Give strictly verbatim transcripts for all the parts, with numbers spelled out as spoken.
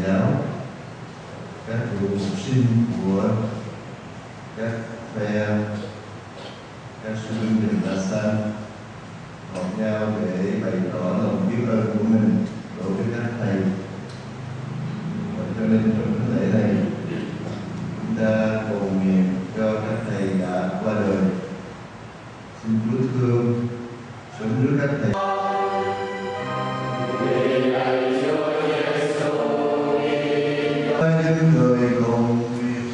giáo, các cựu mục sinh của các phe, các sư huynh đình La Salle họp nhau để bày tỏ lòng biết ơn của mình đối với các thầy. Và cho nên trong cái lễ này chúng ta cầu nguyện cho các thầy đã qua đời. Xin Chúa thương sống dưới các thầy. Những người cầu nguyện.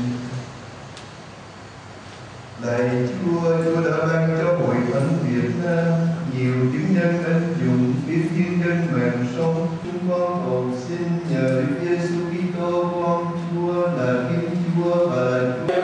Lạy Chúa, Chúa đã ban cho hội thánh Việt Nam nhiều chứng nhân anh dũng, biết thiên nhân mạng sống. Chúng con cầu xin nhờ Đức Giêsu Kitô con Chúa là Thiên Chúa và là Chúa.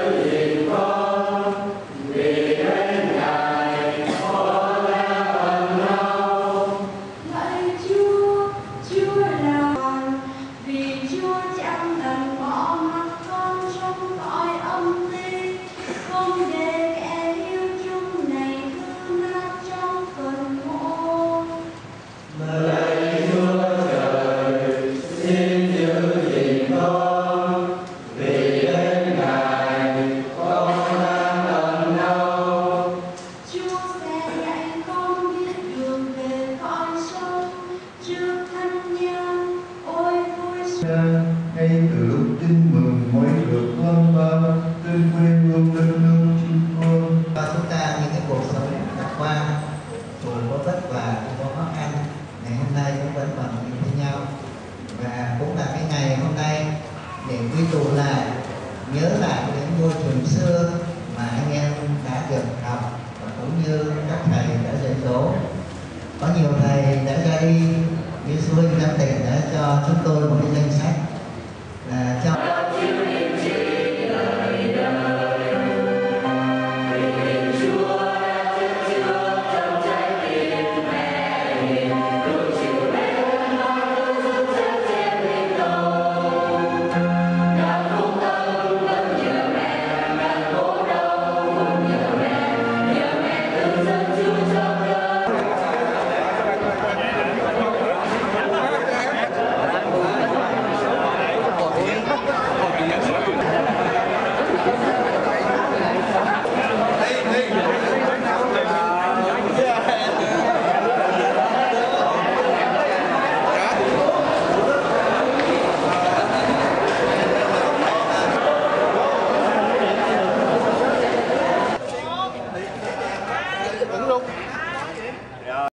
Ngay từ lúc tin mừng mỗi được con ba trên quê hương đất nước chúng con. Và chúng ta những cái cuộc sống đã qua, dù có vất vả, dù có khó khăn, ngày hôm nay cũng vẫn còn nhìn với nhau. Và cũng là cái ngày hôm nay để quy tụ lại, nhớ lại những ngôi trường xưa mà anh em đã được học và cũng như các thầy đã dạy dỗ. Có nhiều thầy đã ra đi, như sư huynh Nam Tỉnh đã cho chúng tôi một cái danh sách